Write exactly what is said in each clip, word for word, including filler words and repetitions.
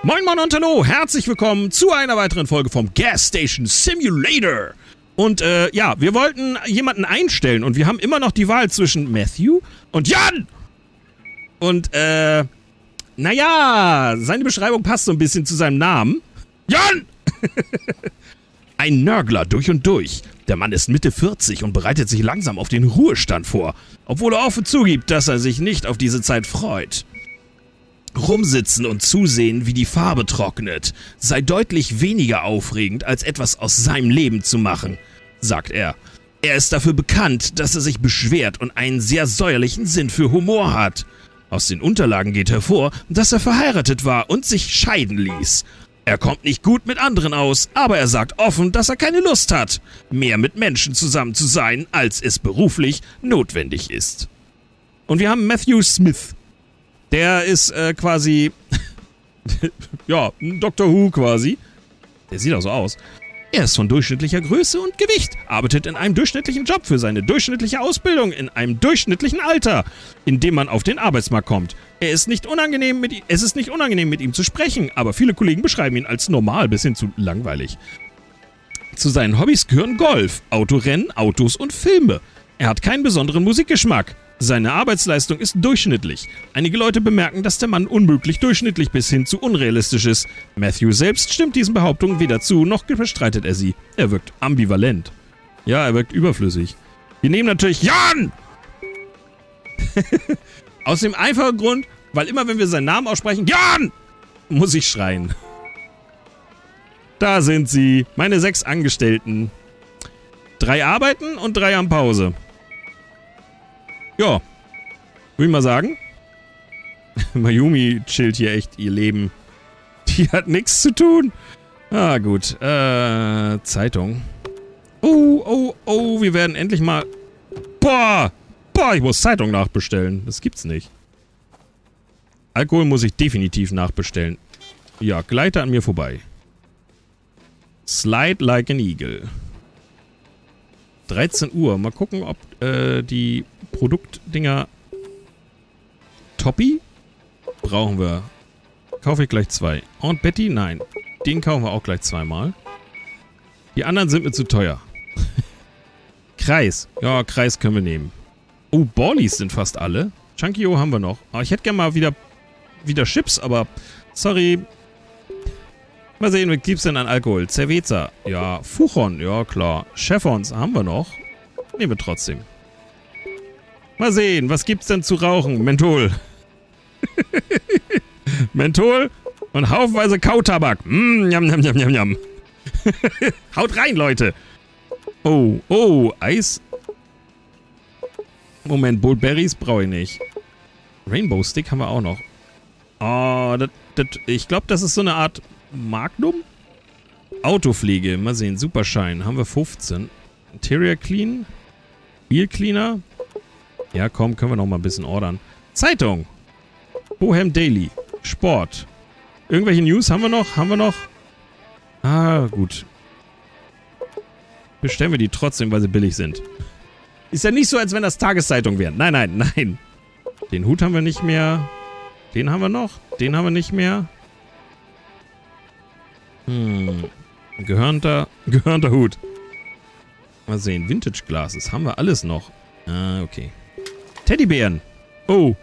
Moin Moin und hallo, herzlich willkommen zu einer weiteren Folge vom Gas Station Simulator. Und äh, ja, wir wollten jemanden einstellen und wir haben immer noch die Wahl zwischen Matthew und Jan. Und äh, naja, seine Beschreibung passt so ein bisschen zu seinem Namen. Jan! Ein Nörgler durch und durch. Der Mann ist Mitte vierzig und bereitet sich langsam auf den Ruhestand vor, obwohl er offen zugibt, dass er sich nicht auf diese Zeit freut. Rumsitzen und zusehen, wie die Farbe trocknet, sei deutlich weniger aufregend, als etwas aus seinem Leben zu machen, sagt er. Er ist dafür bekannt, dass er sich beschwert und einen sehr säuerlichen Sinn für Humor hat. Aus den Unterlagen geht hervor, dass er verheiratet war und sich scheiden ließ. Er kommt nicht gut mit anderen aus, aber er sagt offen, dass er keine Lust hat, mehr mit Menschen zusammen zu sein, als es beruflich notwendig ist. Und wir haben Matthew Smith. Der ist äh, quasi, ja, ein Doctor Who quasi. Der sieht auch so aus. Er ist von durchschnittlicher Größe und Gewicht, arbeitet in einem durchschnittlichen Job für seine durchschnittliche Ausbildung in einem durchschnittlichen Alter, in dem man auf den Arbeitsmarkt kommt. Er ist nicht unangenehm mit, es ist nicht unangenehm, mit ihm zu sprechen, aber viele Kollegen beschreiben ihn als normal bis hin zu langweilig. Zu seinen Hobbys gehören Golf, Autorennen, Autos und Filme. Er hat keinen besonderen Musikgeschmack. Seine Arbeitsleistung ist durchschnittlich. Einige Leute bemerken, dass der Mann unmöglich durchschnittlich bis hin zu unrealistisch ist. Matthew selbst stimmt diesen Behauptungen weder zu, noch bestreitet er sie. Er wirkt ambivalent. Ja, er wirkt überflüssig. Wir nehmen natürlich Jan! Aus dem einfachen Grund, weil immer wenn wir seinen Namen aussprechen, Jan! Muss ich schreien. Da sind sie, meine sechs Angestellten. Drei arbeiten und drei haben Pause. Ja, würde ich mal sagen. Mayumi chillt hier echt ihr Leben. Die hat nichts zu tun. Ah, gut. Äh, Zeitung. Oh, oh, oh, wir werden endlich mal... Boah! Boah, ich muss Zeitung nachbestellen. Das gibt's nicht. Alkohol muss ich definitiv nachbestellen. Ja, gleite an mir vorbei. Slide like an eagle. dreizehn Uhr. Mal gucken, ob äh, die Produktdinger... Toppi? Brauchen wir. Kaufe ich gleich zwei. Und Betty? Nein. Den kaufen wir auch gleich zweimal. Die anderen sind mir zu teuer. Kreis. Ja, Kreis können wir nehmen. Oh, Ballies sind fast alle. Chunky-O haben wir noch. Oh, ich hätte gerne mal wieder, wieder Chips, aber... Sorry. Mal sehen, was gibt's denn an Alkohol? Cerveza. Ja, Fuchon. Ja, klar. Cheffons haben wir noch. Nehmen wir trotzdem. Mal sehen, was gibt's denn zu rauchen? Menthol. Menthol und haufenweise Kautabak. Mm, njam, njam, njam, njam, njam. Haut rein, Leute. Oh, oh, Eis. Moment, Bullberries brauche ich nicht. Rainbow Stick haben wir auch noch. Oh, das, das, ich glaube, das ist so eine Art Magnum? Autopflege, mal sehen, Superschein. Haben wir fünfzehn. Interior Clean. Wheel Cleaner. Ja, komm, können wir noch mal ein bisschen ordern. Zeitung. Bohem Daily. Sport. Irgendwelche News haben wir noch? Haben wir noch? Ah, gut. Bestellen wir die trotzdem, weil sie billig sind. Ist ja nicht so, als wenn das Tageszeitungen wären. Nein, nein, nein. Den Hut haben wir nicht mehr. Den haben wir noch. Den haben wir nicht mehr. Hm. Gehörnter, gehörnter Hut. Mal sehen. Vintage Glasses. Haben wir alles noch. Ah, okay. Teddybären. Oh.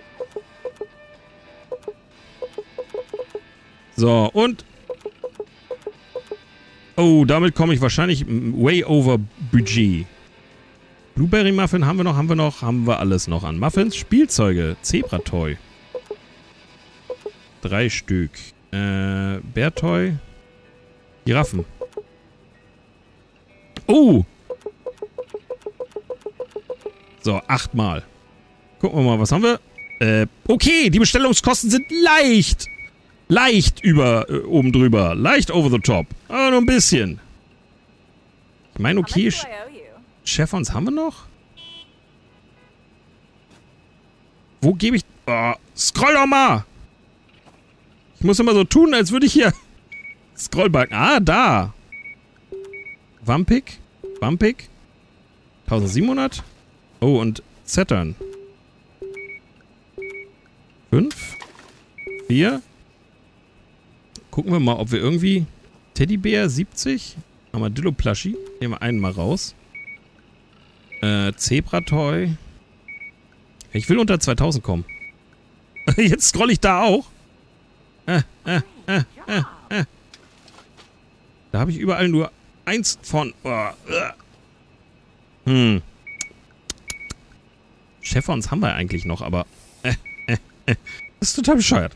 So, und... Oh, damit komme ich wahrscheinlich way over Budget. Blueberry Muffin haben wir noch, haben wir noch, haben wir alles noch an. Muffins, Spielzeuge, Zebra-Toy. Drei Stück. Äh, Bär-Toy. Giraffen. Oh! So, achtmal. Gucken wir mal, was haben wir? Äh, okay, die Bestellungskosten sind leicht. Leicht über, äh, oben drüber. Leicht over the top. Aber nur ein bisschen. Ich meine, okay. Cheffons haben wir noch? Wo gebe ich... Oh, scroll doch mal! Ich muss immer so tun, als würde ich hier... Scrollbalken. Ah, da. Vampik. Vampik. eintausendsiebenhundert. Oh, und Saturn. Fünf. Vier. Gucken wir mal, ob wir irgendwie... Teddybär siebzig. Armadillo-Pluschi. Nehmen wir einen mal raus. Äh, Zebra-Toy. Ich will unter zweitausend kommen. Jetzt scroll ich da auch. Äh, äh, äh, äh, äh. Da habe ich überall nur eins von... Oh, uh. Hm. Chevons haben wir eigentlich noch, aber... Äh, äh, äh. Das ist total bescheuert.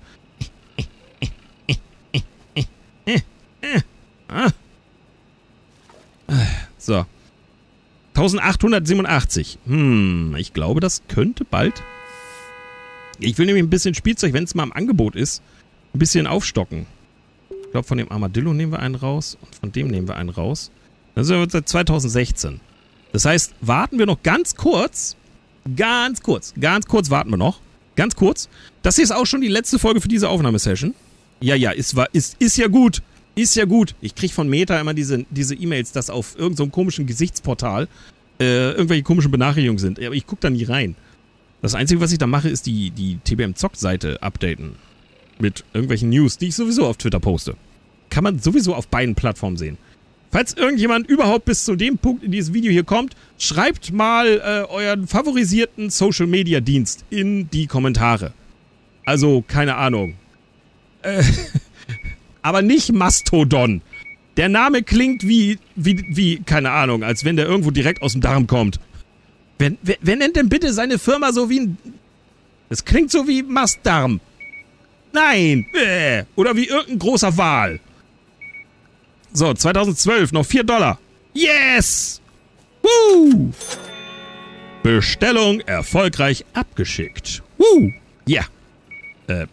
So. eintausendachthundertsiebenundachtzig. Hm, ich glaube, das könnte bald... Ich will nämlich ein bisschen Spielzeug, wenn es mal im Angebot ist, ein bisschen aufstocken. Ich glaube, von dem Armadillo nehmen wir einen raus und von dem nehmen wir einen raus. Dann sind wir seit zweitausendsechzehn. Das heißt, warten wir noch ganz kurz. Ganz kurz. Ganz kurz warten wir noch. Ganz kurz. Das hier ist auch schon die letzte Folge für diese Aufnahmesession. Ja, ja, ist, ist, ist ja gut. Ist ja gut. Ich kriege von Meta immer diese diese E-Mails, dass auf irgendeinem so komischen Gesichtsportal äh, irgendwelche komischen Benachrichtigungen sind. Aber ich gucke da nie rein. Das Einzige, was ich da mache, ist die, die T B M-Zock-Seite updaten. Mit irgendwelchen News, die ich sowieso auf Twitter poste. Kann man sowieso auf beiden Plattformen sehen. Falls irgendjemand überhaupt bis zu dem Punkt in dieses Video hier kommt, schreibt mal äh, euren favorisierten Social-Media-Dienst in die Kommentare. Also, keine Ahnung. Äh, aber nicht Mastodon. Der Name klingt wie, wie, wie, keine Ahnung, als wenn der irgendwo direkt aus dem Darm kommt. Wer, wer, wer nennt denn bitte seine Firma so wie ein... Das klingt so wie Mastdarm. Nein! Äh, oder wie irgendein großer Wal. So, zweitausendzwölf, noch vier Dollar. Yes! Woo! Bestellung erfolgreich abgeschickt. Woo! Ja. Yeah. Äh.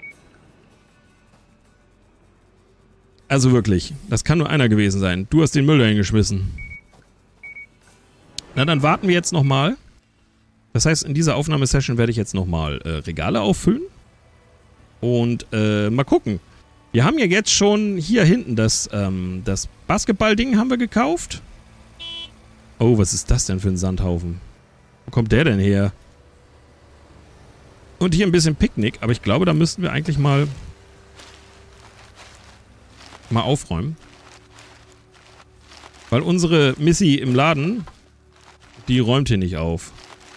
Also wirklich, das kann nur einer gewesen sein. Du hast den Müll dahin geschmissen. Na, dann warten wir jetzt nochmal. Das heißt, in dieser Aufnahmesession werde ich jetzt nochmal äh, Regale auffüllen. Und äh, mal gucken. Wir haben ja jetzt schon hier hinten das, ähm, das Basketball-Ding haben wir gekauft. Oh, was ist das denn für ein Sandhaufen? Wo kommt der denn her? Und hier ein bisschen Picknick, aber ich glaube, da müssten wir eigentlich mal mal aufräumen. Weil unsere Missy im Laden, die räumt hier nicht auf.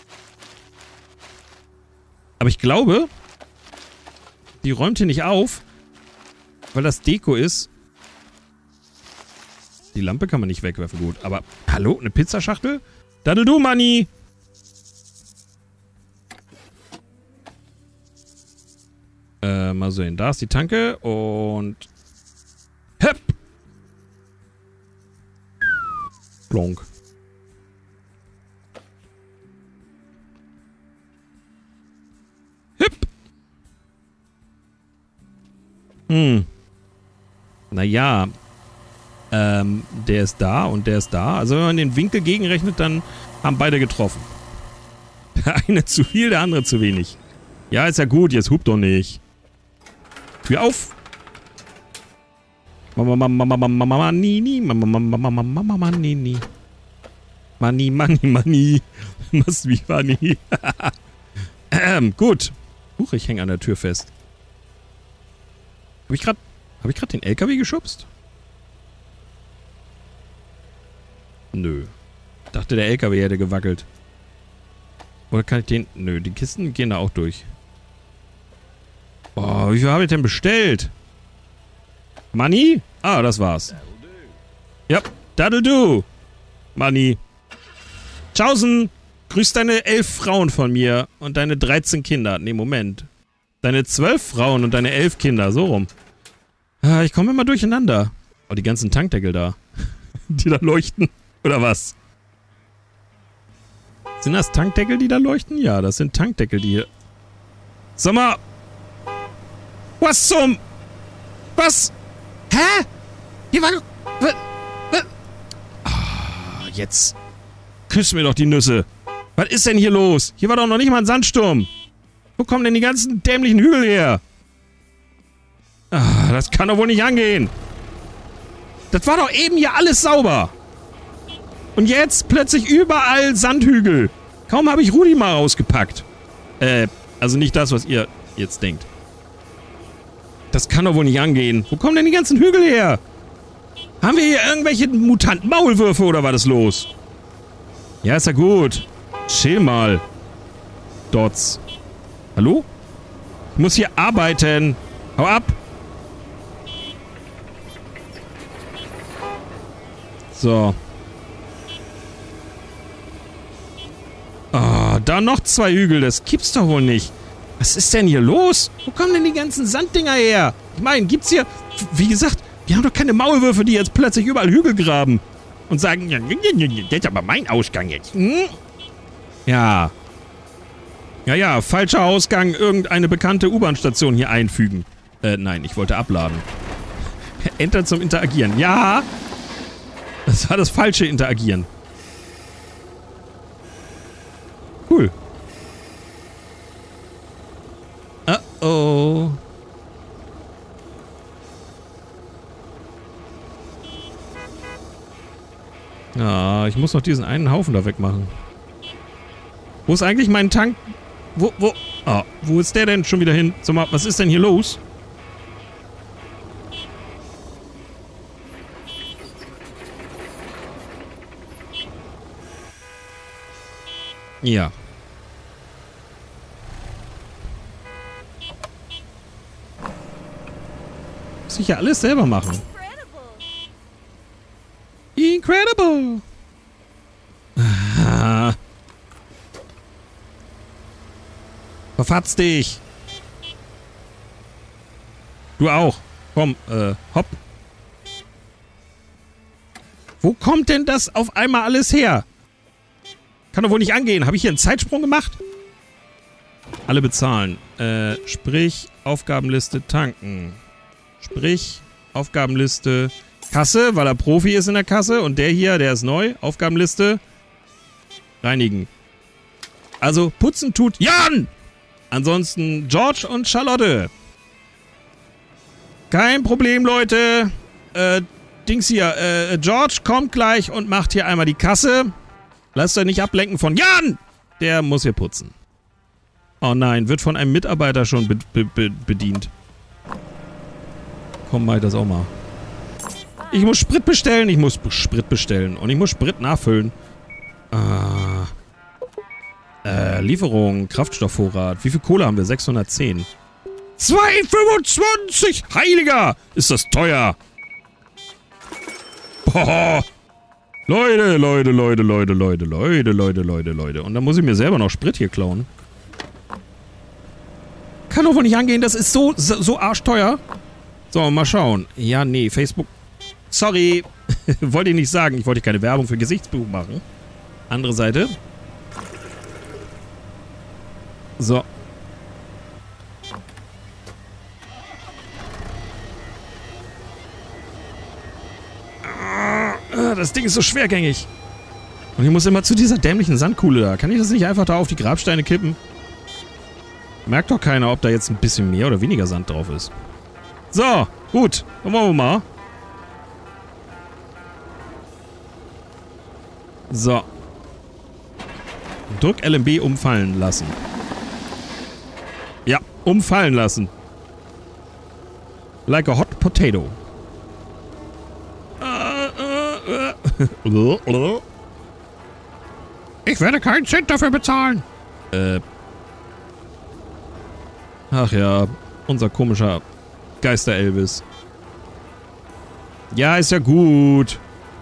Aber ich glaube, die räumt hier nicht auf, weil das Deko ist. Die Lampe kann man nicht wegwerfen, gut. Aber, hallo, eine Pizzaschachtel? Daddel du, Manni! Äh, mal sehen. Da ist die Tanke und... Hep! Plonk. Hip! Hm. Naja. Ähm, der ist da und der ist da. Also wenn man den Winkel gegenrechnet, dann haben beide getroffen. Der eine zu viel, der andere zu wenig. Ja, ist ja gut, jetzt hupt doch nicht. Tür auf! Mama, Mama, Mama, Mama, Mama, Nini, Mama, Mama, Mama, Mama, Mama, Nini. Money, money, money. Must be funny. ähm, gut. Huch, ich hänge an der Tür fest. Habe ich gerade Habe ich gerade den L K W geschubst? Nö. Dachte, der L K W hätte gewackelt. Oder kann ich den... Nö, die Kisten gehen da auch durch. Boah, wie viel habe ich denn bestellt? Money? Ah, das war's. Ja, that'll do. Money. Tschaußen. Grüß deine elf Frauen von mir und deine dreizehn Kinder. Nee, Moment. Deine zwölf Frauen und deine elf Kinder. So rum. Ah, ich komme immer durcheinander. Oh, die ganzen Tankdeckel da. Die da leuchten. Oder was? Sind das Tankdeckel, die da leuchten? Ja, das sind Tankdeckel, die hier... Sag mal. Was zum... Was? Hä? Hier war... Was? Was? Ah, jetzt... Küss mir doch die Nüsse. Was ist denn hier los? Hier war doch noch nicht mal ein Sandsturm. Wo kommen denn die ganzen dämlichen Hügel her? Ah, das kann doch wohl nicht angehen. Das war doch eben hier alles sauber. Und jetzt plötzlich überall Sandhügel. Kaum habe ich Rudi mal rausgepackt. Äh, also nicht das, was ihr jetzt denkt. Das kann doch wohl nicht angehen. Wo kommen denn die ganzen Hügel her? Haben wir hier irgendwelche mutanten Maulwürfe oder war das los? Ja, ist ja gut. Chill mal. Dots. Hallo? Ich muss hier arbeiten. Hau ab. So. Ah, da noch zwei Hügel. Das gibt's doch wohl nicht. Was ist denn hier los? Wo kommen denn die ganzen Sanddinger her? Ich meine, gibt's hier... Wie gesagt, wir haben doch keine Maulwürfe, die jetzt plötzlich überall Hügel graben. Und sagen, ja, das ist aber mein Ausgang jetzt. Hm? Ja. Ja, ja, falscher Ausgang, irgendeine bekannte U-Bahn-Station hier einfügen. Äh, nein, ich wollte abladen. Enter zum Interagieren. Ja! Das war das falsche Interagieren. Cool. Uh-oh. Ja, ich muss noch diesen einen Haufen da wegmachen. Wo ist eigentlich mein Tank? Wo, wo? Ah, wo ist der denn schon wieder hin? Sag mal, was ist denn hier los? Ja. Muss ich ja alles selber machen. Incredible! Ah. Verfatz dich! Du auch. Komm, äh, hopp. Wo kommt denn das auf einmal alles her? Kann doch wohl nicht angehen. Habe ich hier einen Zeitsprung gemacht? Alle bezahlen. Äh, sprich, Aufgabenliste tanken. Sprich, Aufgabenliste Kasse, weil er Profi ist in der Kasse. Und der hier, der ist neu. Aufgabenliste reinigen. Also, putzen tut Jan! Ansonsten George und Charlotte. Kein Problem, Leute. Äh, Dings hier. Äh, George kommt gleich und macht hier einmal die Kasse. Lasst euch nicht ablenken von Jan! Der muss hier putzen. Oh nein, wird von einem Mitarbeiter schon be be be bedient. Komm, mach ich das auch mal. Ich muss Sprit bestellen, ich muss Sprit bestellen. Und ich muss Sprit nachfüllen. Ah. Äh, Lieferung, Kraftstoffvorrat. Wie viel Kohle haben wir? sechshundertzehn. zwei fünfundzwanzig! Heiliger! Ist das teuer! Boah! Leute, Leute, Leute, Leute, Leute, Leute, Leute, Leute, Leute. Und dann muss ich mir selber noch Sprit hier klauen. Kann doch wohl nicht angehen, das ist so, so, so arschteuer. So, mal schauen. Ja, nee, Facebook... Sorry. Wollte ich nicht sagen. Ich wollte keine Werbung für Gesichtsbuch machen. Andere Seite. So. Das Ding ist so schwergängig. Und ich muss immer zu dieser dämlichen Sandkuhle da. Kann ich das nicht einfach da auf die Grabsteine kippen? Merkt doch keiner, ob da jetzt ein bisschen mehr oder weniger Sand drauf ist. So, gut. Dann wollen wir mal. So. Drück L M B umfallen lassen. Ja, umfallen lassen. Like a hot potato. Ich werde keinen Cent dafür bezahlen. Äh. Ach ja, unser komischer Geister-Elvis. Ja, ist ja gut.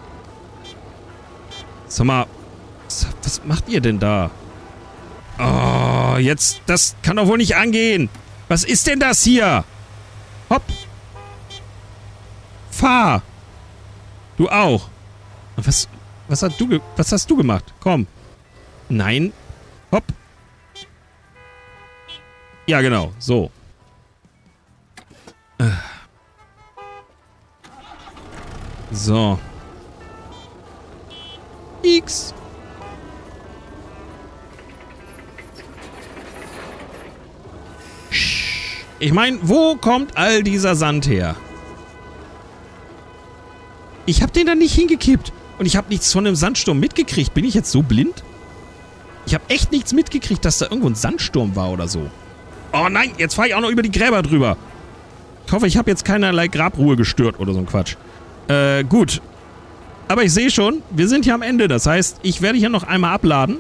Sag mal, was macht ihr denn da? Oh, jetzt, das kann doch wohl nicht angehen. Was ist denn das hier? Hopp. Fahr. Du auch. Was, was, hast du was hast du gemacht? Komm. Nein. Hopp. Ja, genau. So. So. X. Ich meine, wo kommt all dieser Sand her? Ich habe den da nicht hingekippt. Und ich habe nichts von einem Sandsturm mitgekriegt. Bin ich jetzt so blind? Ich habe echt nichts mitgekriegt, dass da irgendwo ein Sandsturm war oder so. Oh nein, jetzt fahre ich auch noch über die Gräber drüber. Ich hoffe, ich habe jetzt keinerlei Grabruhe gestört oder so ein Quatsch. Äh, gut. Aber ich sehe schon, wir sind hier am Ende. Das heißt, ich werde hier noch einmal abladen.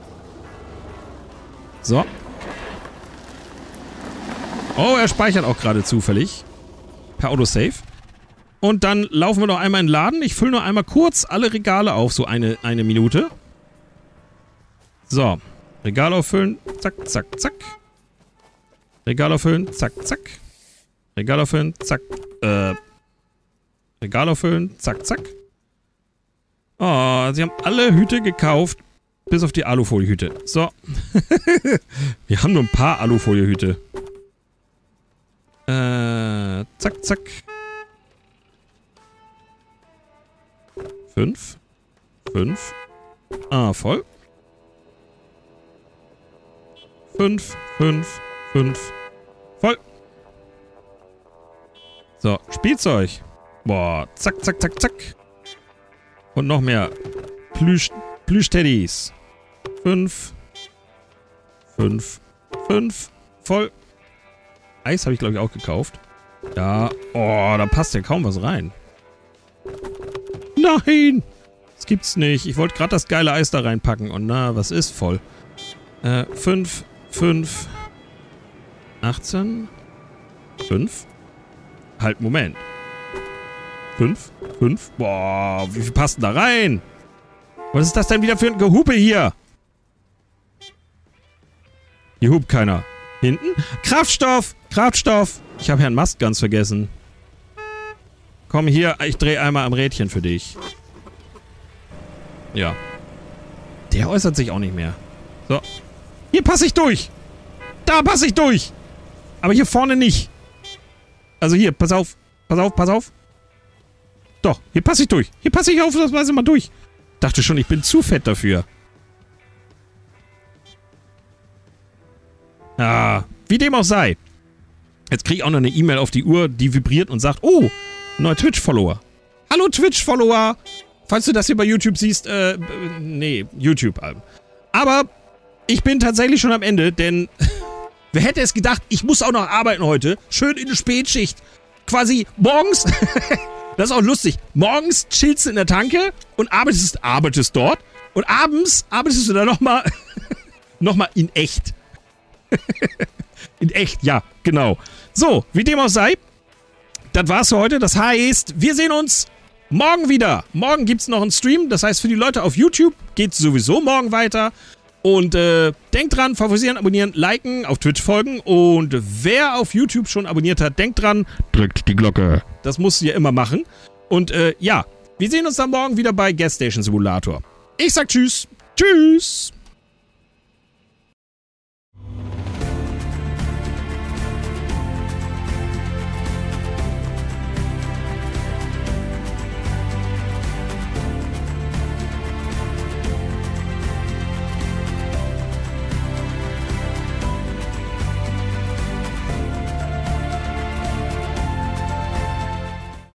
So. Oh, er speichert auch gerade zufällig. Per Autosave. Und dann laufen wir noch einmal in den Laden. Ich fülle noch einmal kurz alle Regale auf, so eine, eine Minute. So. Regal auffüllen. Zack, zack, zack. Regal auffüllen. Zack, zack. Regal auffüllen. Zack. Äh. Regal auffüllen. Zack, zack. Oh, sie haben alle Hüte gekauft. Bis auf die Alufoliehüte. So. Wir haben nur ein paar Alufoliehüte. Äh. Zack, zack. Fünf. Fünf. Ah, voll. Fünf. Fünf. Fünf. Voll. So, Spielzeug. Boah, zack, zack, zack, zack. Und noch mehr. Plüsch, Plüsch-Teddys. Fünf. Fünf. Fünf. Voll. Eis habe ich, glaube ich, auch gekauft. Ja. Oh, da passt ja kaum was rein. Nein! Das gibt's nicht. Ich wollte gerade das geile Eis da reinpacken. Und na, was ist voll? Äh, fünf. Fünf. achtzehn. Fünf. Halt, Moment. Fünf. Fünf. Boah, wie viel passt denn da rein? Was ist das denn wieder für ein Gehupe hier? Hier hupt keiner. Hinten? Kraftstoff! Kraftstoff! Ich habe Herrn Mast ganz vergessen. Komm hier, ich drehe einmal am Rädchen für dich. Ja. Der äußert sich auch nicht mehr. So. Hier passe ich durch! Da passe ich durch! Aber hier vorne nicht. Also hier, pass auf. Pass auf, pass auf. Doch, hier passe ich durch. Hier passe ich ausnahmsweise mal durch. Dachte schon, ich bin zu fett dafür. Ah, wie dem auch sei. Jetzt kriege ich auch noch eine E-Mail auf die Uhr, die vibriert und sagt, oh, neuer Twitch-Follower. Hallo Twitch-Follower. Falls du das hier bei YouTube siehst, äh, nee, YouTube. Aber ich bin tatsächlich schon am Ende, denn wer hätte es gedacht, ich muss auch noch arbeiten heute. Schön in der Spätschicht. Quasi morgens, das ist auch lustig, morgens chillst du in der Tanke und arbeitest, arbeitest dort und abends arbeitest du dann nochmal, nochmal in echt. In echt, ja, genau. So, wie dem auch sei, das war's für heute. Das heißt, wir sehen uns morgen wieder. Morgen gibt's noch einen Stream. Das heißt, für die Leute auf YouTube geht's sowieso morgen weiter. Und äh, denkt dran, favorisieren, abonnieren, liken, auf Twitch folgen. Und wer auf YouTube schon abonniert hat, denkt dran, drückt die Glocke. Das musst du ja immer machen. Und äh, ja, wir sehen uns dann morgen wieder bei Gas Station Simulator. Ich sag tschüss. Tschüss.